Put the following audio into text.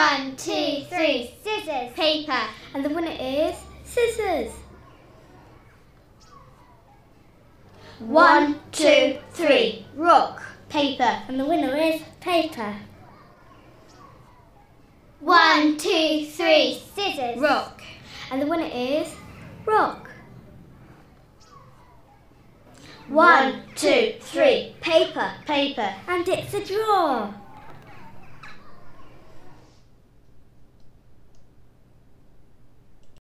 1, 2, 3, scissors, paper. And the winner is scissors. 1, 2, 3, rock, paper. And the winner is paper. 1, 2, 3, scissors, rock. And the winner is rock. 1, 2, 3, paper, paper. And it's a draw.